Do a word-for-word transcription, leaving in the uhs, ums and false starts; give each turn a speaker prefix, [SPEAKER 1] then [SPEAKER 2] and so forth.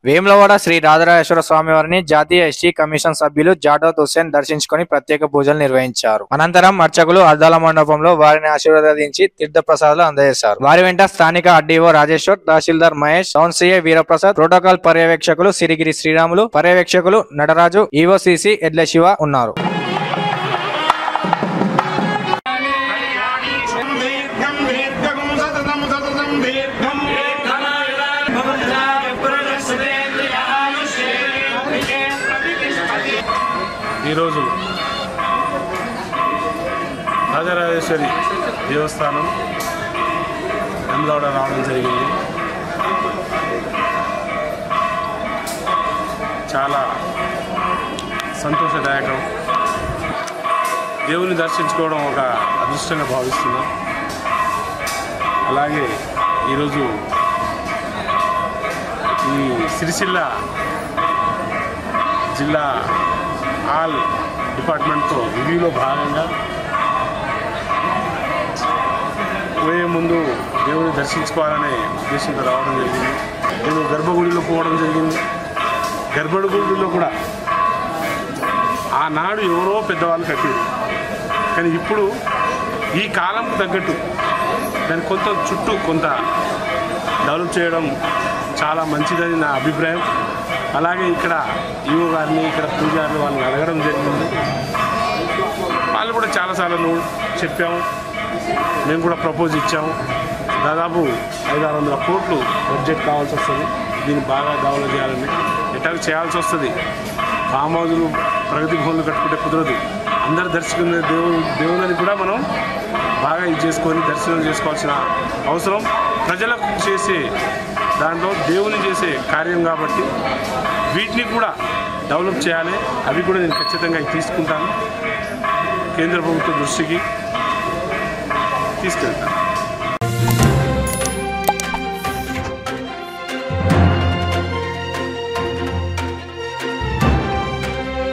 [SPEAKER 1] వేములవాడ శ్రీ రాజరాజేశ్వర స్వామి వారిని జాతీయ ST commission సభ్యులు జాడోత్ హుస్సేన్ దర్శించుకుని ప్రత్యేక పూజలు నిర్వహించారు. అనంతరం అర్చకులు అద్దాల మండపంలో వారిని ఆశీర్వదించి తీర్థ ప్రసాదాలు అందజేశారు. వారి వెంట స్థానిక ఆర్డీఓ రాజేశ్వర్, తహసీల్దార్ Mahesh, town CI Veeraprasad, protocol పర్యవేక్షకులు సిరిగిరి శ్రీరాములు, పర్యవేక్షకులు నటరాజు, ఈవోసీసీ ఎడ్ల శివ ఉన్నారు.
[SPEAKER 2] ఈరోజు రాజరాజేశ్వరి దేవస్థానం వేములవాడ రావడం జరిగింది. చాలా సంతోషదాయకం. దేవుని దర్శించుకోవడం ఒక అదృష్టంగా భావిస్తున్నాం. అలాగే ఈరోజు ఈ సిరిసిల్ల జిల్లా ఆల్ డిపార్ట్మెంట్తో రివ్యూలో భాగంగా పోయే ముందు దేవుని దర్శించుకోవాలనే ఉద్దేశంతో రావడం జరిగింది. నేను గర్భగుడిలో పోవడం జరిగింది. గర్భగుడిలో కూడా ఆనాడు ఎవరో పెద్దవాళ్ళు కట్టారు, కానీ ఇప్పుడు ఈ కాలంకు తగ్గట్టు దాన్ని కొంత చుట్టూ కొంత డెవలప్ చేయడం చాలా మంచిదని నా అభిప్రాయం. అలాగే ఇక్కడ ఈవో గారిని, ఇక్కడ పూజారులు వాళ్ళని అడగడం జరిగింది. వాళ్ళు కూడా చాలాసార్లు చెప్పాము, మేము కూడా ప్రపోజ్ ఇచ్చాము. దాదాపు ఐదు ఆరు వందల కోట్లు బడ్జెట్ కావాల్సి వస్తుంది. దీన్ని బాగా డెవలప్ చేయాలని ఎట్లా చేయాల్సి వస్తుంది. ఫామ్ హౌజులు, ప్రగతి భవన్లు కట్టుకుంటే కుదరదు. అందరు దర్శకునే దేవుడు దేవుని కూడా మనం బాగా ఇది చేసుకొని దర్శనం చేసుకోవాల్సిన అవసరం ప్రజలకు చేసే దాంట్లో దేవుని చేసే కార్యం కాబట్టి వీటిని కూడా డెవలప్ చేయాలి. అవి కూడా నేను ఖచ్చితంగా తీసుకుంటాను, కేంద్ర ప్రభుత్వ దృష్టికి తీసుకెళ్తాను.